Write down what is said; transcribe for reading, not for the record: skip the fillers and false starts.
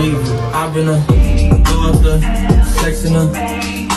believe it. I've been a throw up the sex in her.